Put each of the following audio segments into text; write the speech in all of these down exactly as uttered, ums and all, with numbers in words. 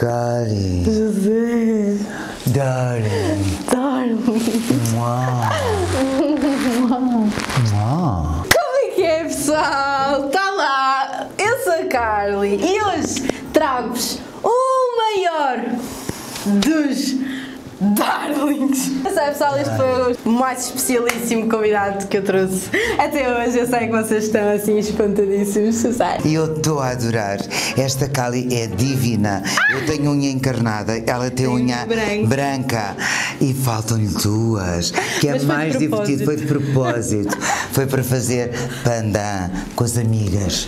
Cari. José. Darling. Darling. Mua. Mua. Como é que é, pessoal? Está lá, eu sou a Carly e hoje trago-vos o maior dos darlings. Eu sei, pessoal, este foi o mais especialíssimo convidado que eu trouxe até hoje. Eu sei que vocês estão assim espantadíssimos, eu sei. E eu estou a adorar. Esta Cali é divina. Eu tenho unha encarnada, ela tem unha branca. branca. E faltam-lhe duas. Que é Mas foi de mais divertido. Foi de propósito. Foi para fazer pandan com as amigas.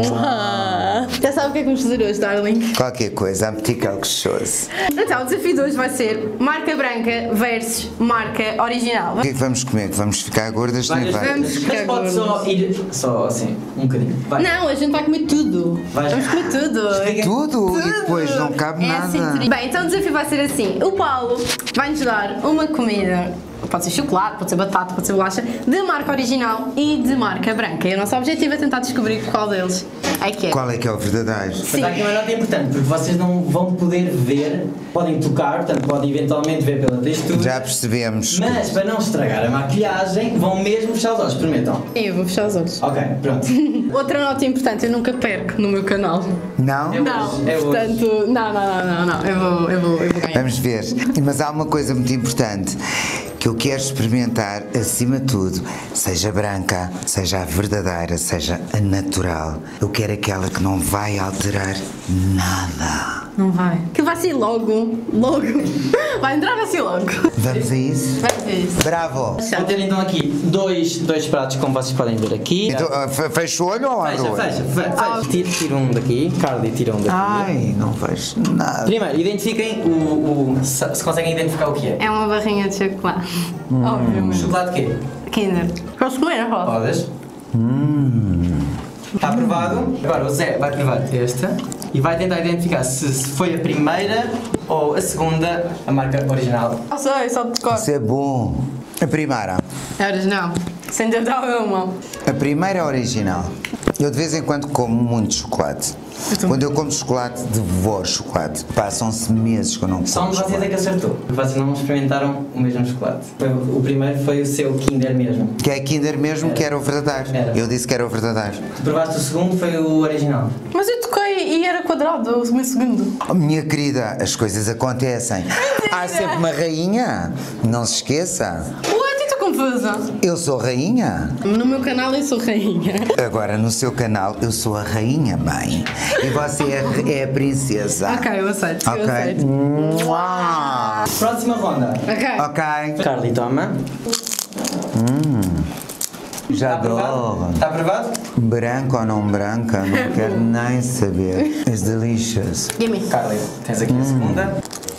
Ah, já sabe o que é que vamos fazer hoje, darling? Qualquer coisa, a metica gostoso. Então, o desafio de hoje vai ser marca branca versus marca original. O que é que vamos comer? Que vamos ficar gordas? Nem vai. Vamos Mas pode só ir, só assim, um bocadinho. Vai. Não, a gente vai comer tudo. Vai. Vamos comer tudo. Tudo, e depois não cabe É nada. assim, bem, então o desafio vai ser assim: o Paulo vai-nos dar uma comida, pode ser chocolate, pode ser batata, pode ser bolacha, de marca original e de marca branca. E o nosso objetivo é tentar descobrir qual deles é que é. Qual é que é o verdadeiro? Mas há aqui uma nota importante, porque vocês não vão poder ver, podem tocar, portanto podem eventualmente ver pela textura. Já percebemos. Mas para não estragar a maquilhagem, vão mesmo fechar os olhos, permitam. Eu vou fechar os olhos. Ok, pronto. Outra nota importante: eu nunca perco no meu canal. Não? Eu- Não, É hoje. portanto, não, não, não, não, não. Eu vou, eu vou, eu vou ganhar. Vamos ver. Mas há uma coisa muito importante que eu quero experimentar, acima de tudo, seja branca, seja a verdadeira, seja a natural. Eu quero aquela que não vai alterar nada. Não vai. Que vai ser logo, logo. Vai entrar assim logo. Vamos a isso? Vai ser isso. Bravo! Vou ter então aqui dois, dois pratos, como vocês podem ver aqui. Então, ah, fe- fecha o olho ou abre Fecha, o olho? fecha, fe- fecha. Tira, tira um daqui, Carly tira um daqui. Ai, não vejo nada. Primeiro, identifiquem o, o se, se conseguem identificar o que é. É uma barrinha de chocolate. Obviamente. Chocolate quê? Kinder. Posso comer, não posso? Podes. Hum. Está aprovado. Agora o Zé vai provar esta e vai tentar identificar se, se foi a primeira ou a segunda, a marca original. Não sei, só de cor. Isso é bom. A primeira. É original. Sem tentar uma. A primeira é original. Eu de vez em quando como muito chocolate. Quando eu como chocolate, devoro chocolate. Passam-se meses que eu não como Só um de vocês é chocolate. que acertou. Porque vocês não experimentaram o mesmo chocolate. Foi, o primeiro foi o seu Kinder mesmo. Que é Kinder mesmo, Era. que era o verdadeiro. Era. Eu disse que era o verdadeiro. Tu provaste o segundo, foi o original. Mas eu toquei e era quadrado o meu segundo. Oh, minha querida, as coisas acontecem. Há sempre uma rainha. Não se esqueça. Ué, estou confusa. Eu sou rainha. No meu canal eu sou rainha. Agora no seu canal eu sou a rainha, mãe. E você é, é a princesa. Ok, eu aceito. Eu Ok. aceito. Mua. Próxima ronda. Ok. Ok. Carly, toma. Já Está aprovado? dou. Está aprovado? Branca ou não branca, não quero nem saber. It's delicious. Gimme. Carly, tens aqui a segunda.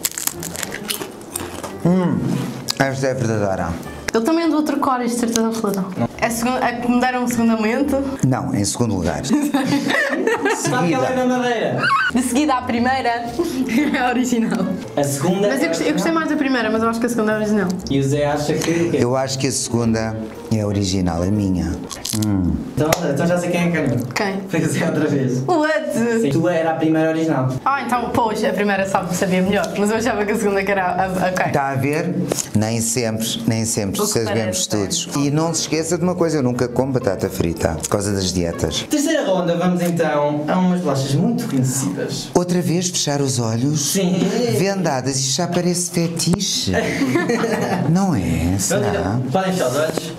Esta é verdadeira. Eu também ando outra cor, isto de certeza absoluta. A, segunda, a que me deram segundamente. Não, em segundo lugar. Sabe que ela é da madeira? De seguida à primeira é a original. A segunda Mas é eu gostei, eu gostei mais da primeira, mas eu acho que a segunda é a original. E o Zé acha que... que- Eu acho que a segunda é a original, a minha. Então, então já sei quem é que ganhou. Quem? Foi o Zé outra vez. What? Sim. Tu era a primeira original. Ah, então, pois, a primeira sabe, sabia melhor, mas eu achava que a segunda que era a, a, a quem? Está a ver? Nem sempre, nem sempre O que sabemos parece. todos. E não se esqueça de uma coisa, eu nunca como batata frita, por causa das dietas. Terceira ronda, vamos então a umas bolachas muito conhecidas. Outra vez fechar os olhos? Sim. Vendadas, isto já parece fetiche. Não é? Vamos Será? então. Podem fechar os olhos.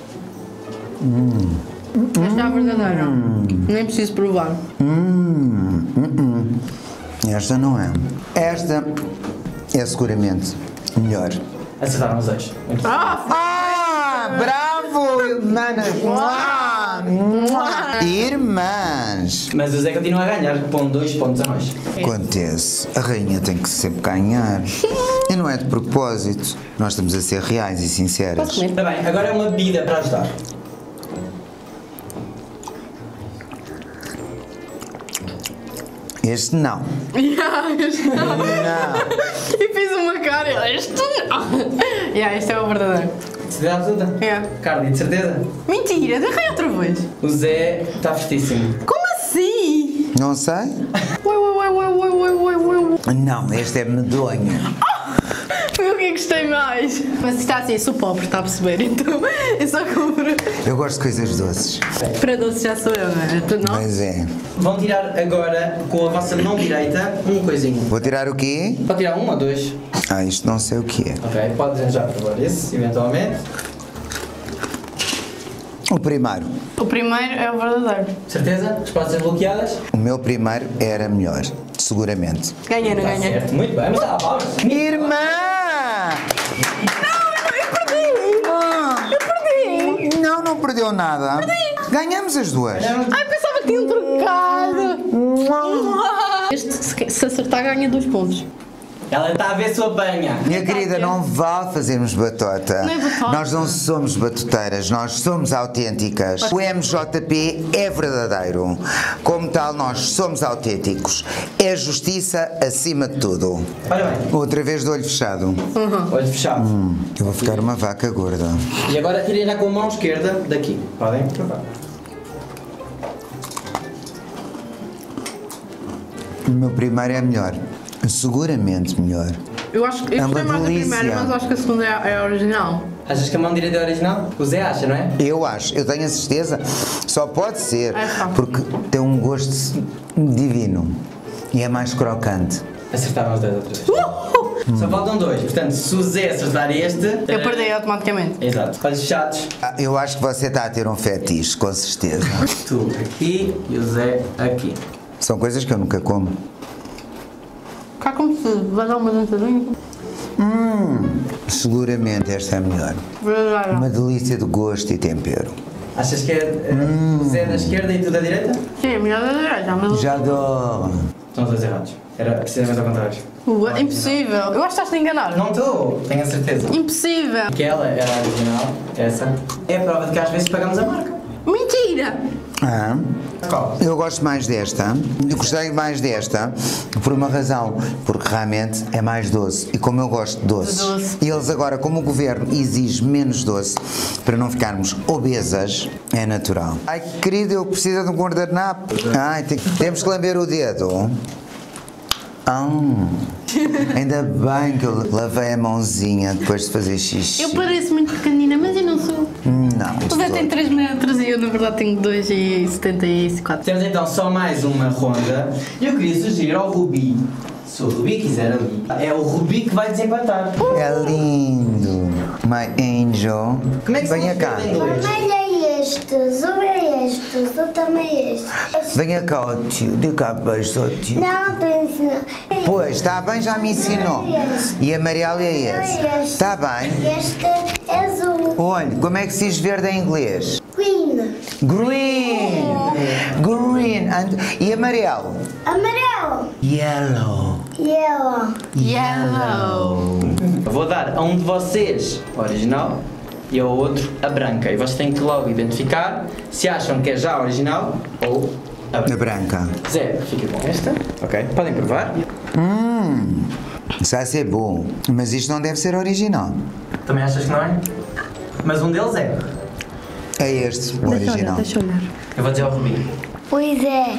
Esta é a verdadeira. Nem preciso provar. Hum, hum, hum. Esta não é. Esta é seguramente melhor. Acertaram os dois. Muito bem. Ah, Ah, bravo, irmãs! Mua, mua. Irmãs! Mas o Zé continua a ganhar, com dois pontos a mais. Acontece, a rainha tem que sempre ganhar. E não é de propósito. Nós estamos a ser reais e sinceras. Posso comer? Está bem, agora é uma bebida para ajudar. Este não. Yeah, este não. Não. E fiz uma cara, este não. Yeah, este é o verdadeiro. Certeza absoluta? Yeah. Carly, de certeza? Mentira, derrei outra vez. O Zé está festíssimo. Como assim? Não sei? Ui, ui, ui, ui, ui, ui, ui, ui, Não, este é medonho. Foi o que gostei mais. Mas está assim, sou pobre, está a perceber? Então eu só compro. Eu gosto de coisas doces. Para doce já sou eu, não é? Tu não? Mas é. Vão tirar agora, com a vossa mão direita, um coisinho. Vou tirar o quê? Pode tirar um ou dois. Ah, isto não sei o que é. Ok, pode desenjar por favor esse, eventualmente. O primeiro. O primeiro é o verdadeiro. Certeza? Respostas bloqueadas? O meu primeiro era melhor, seguramente. Ganhei, não Está ganhei? certo, muito bem, mas está a palmas. Irmã! Eu perdi! Não, não perdeu nada. Ganhamos as duas. Ai, pensava que tinham trocado! Este, se, se acertar, ganha dois pontos. Ela está a ver se apanha. Minha querida, não vale fazermos batota. Não é batota. Nós não somos batuteiras, nós somos autênticas. O M J P é verdadeiro. Como tal, nós somos autênticos. É justiça acima de tudo. Olha bem, Outra vez de olho fechado. olho fechado. Eu vou ficar uma vaca gorda. E agora tirem já com a mão esquerda daqui. Podem provar. O meu primeiro é melhor. Seguramente melhor. Eu acho que eu É uma gostei mais da delícia. primeira, mas acho que a segunda é, é a original. Achas que a mão direita é original? O Zé acha, não é? Eu acho, eu tenho a certeza. Só pode ser, É só. porque tem um gosto divino. E é mais crocante. Acertaram os dois outra vez. Só faltam dois. Portanto, se o Zé acertar este... Eu perdi automaticamente. Exato. Olhos fechados. Ah, eu acho que você está a ter um fetiche, com certeza. Tu aqui e o Zé aqui. São coisas que eu nunca como. Cá como se vai dar uma dentadinha. Seguramente esta é melhor. Verdadeira. Uma delícia de gosto e tempero. Achas que é eh, o Zé da esquerda e tu da direita? Sim, melhor da direita, mas... Já dou. Estão os dois errados. Era precisamente ao contrário. Uh, impossível. Eu acho que estás a enganar. Não estou, tenho a certeza. Impossível. Aquela era a original, essa. É a prova de que às vezes pagamos a marca. Mentira. Ah, Qual? eu gosto mais desta. Eu gostei mais desta por uma razão. Porque realmente é mais doce. E como eu gosto de doces. De doce. E eles agora, como o governo exige menos doce para não ficarmos obesas, é natural. Ai, querido, eu preciso de um guardanapo. Ai, tem- temos que lamber o dedo. Ah, ainda bem que eu lavei a mãozinha depois de fazer xixi. Eu pareço muito pequenina, mas eu não sou. Não, O Zé tem três metros e eu na verdade tenho dois e setenta e quatro. Temos então só mais uma ronda. E eu queria sugerir ao Rubi, se o Rubi quiser ali, é o Rubi que vai desempatar. É lindo. My angel. Como é que se Venha cá. escreve em inglês? Olha estes, olha estes, eu também estes. Venha cá, ó tio. Dê cá beijo ao tio. Não, estou a ensinar. Pois, está bem, já me ensinou. E a Mariela é esse. Está bem. Este é azul. Olha, como é que se diz verde em inglês? Green. Green. Green. And- E amarelo? Amarelo. Yellow. Yellow. Yellow. Eu vou dar a um de vocês a original e ao outro a branca. E vocês têm que logo identificar se acham que é já a original ou a A branca. branca. Zé, fica com esta. Ok. Podem provar. Hum. Isso vai ser bom. Mas isto não deve ser original. Também achas que não é? Mas um deles é. É este, o original. Deixa eu olhar. Eu vou dizer ao Rubi. Pois é.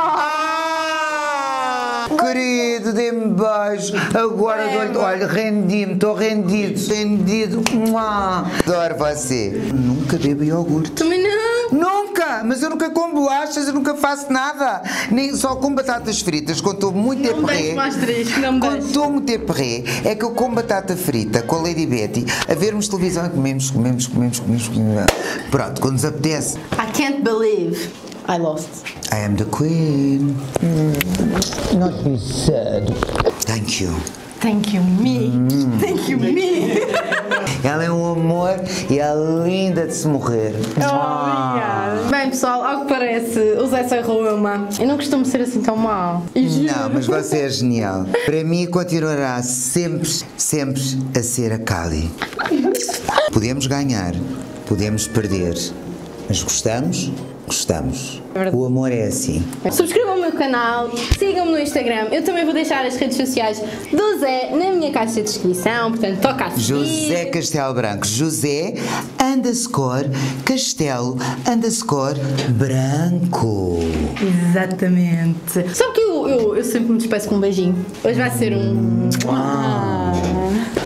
Ah! Querido, dê-me beijo. Agora dou-lhe. Olha, rendi-me, estou rendido, rendido. Mua. Adoro você. Nunca bebo iogurte. Também não. Nunca! Mas eu nunca como bolachas, eu nunca faço nada. Nem só como batatas fritas, quando estou muito Não me eperré. deixes mais triste, não me Quando deixes. estou muito eperré, é que eu como batata frita com a Lady Betty, a vermos televisão e comemos, comemos, comemos, comemos, comemos. Pronto, quando nos apetece. I can't believe I lost. I am the queen. Not be sad. Thank you. Thank you, me. Thank you, me. Ela é um amor e é linda de se morrer. Obrigada. Bem, pessoal, ao que parece, o Zé só errou uma. Eu não costumo ser assim tão mau. E juro. Não, mas você é genial. Para mim continuará sempre, sempre a ser a Kali. Podemos ganhar, podemos perder, mas gostamos, gostamos. É verdade. O amor é assim. Subscrevam o meu canal, sigam-me no Instagram. Eu também vou deixar as redes sociais do Zé na minha caixa de descrição, portanto toca a seguir. José Castelo Branco. José underscore Castelo underscore Branco. Exatamente. Só que eu, eu, eu sempre me despeço com um beijinho. Hoje vai ser um... Ah.